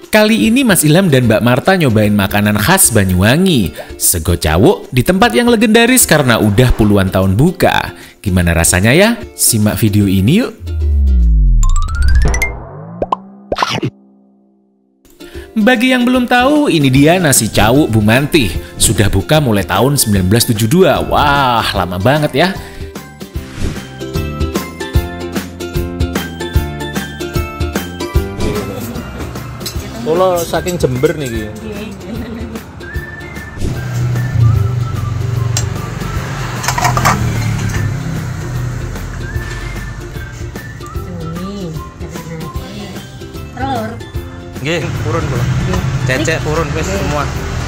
Kali ini Mas Ilham dan Mbak Marta nyobain makanan khas Banyuwangi, sego cawuk di tempat yang legendaris karena udah puluhan tahun buka. Gimana rasanya ya? Simak video ini yuk. Bagi yang belum tahu, ini dia nasi cawuk Bu Mantih. Sudah buka mulai tahun 1972. Wah, lama banget ya. Kalau saking Jember nih gitu. Telur. Nggih, purun kula. Cecek purun wis semua.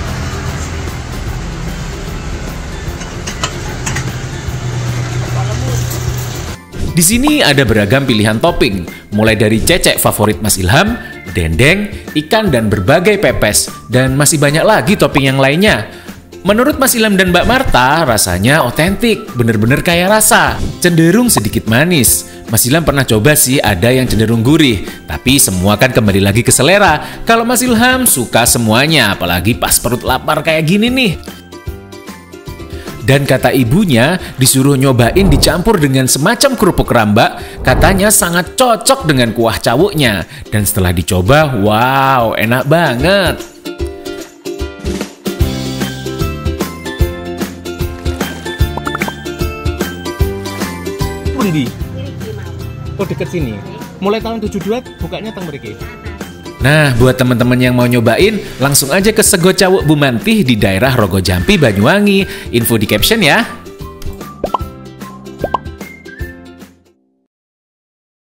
Di sini ada beragam pilihan topping, mulai dari cecek favorit Mas Ilham, dendeng, ikan, dan berbagai pepes, dan masih banyak lagi topping yang lainnya. Menurut Mas Ilham dan Mbak Marta, rasanya otentik, bener-bener kaya rasa, cenderung sedikit manis. Mas Ilham pernah coba sih ada yang cenderung gurih, tapi semua kan kembali lagi ke selera. Kalau Mas Ilham suka semuanya, apalagi pas perut lapar kayak gini nih. Dan kata ibunya, disuruh nyobain dicampur dengan semacam kerupuk rambak, katanya sangat cocok dengan kuah cawuknya. Dan setelah dicoba, wow, enak banget. Pundi? Oh, deket sini. Mulai tahun 72 bukanya teng mriki. Nah, buat teman-teman yang mau nyobain, langsung aja ke Sego Cawuk Bu Mantih di daerah Rogojampi, Banyuwangi. Info di caption ya.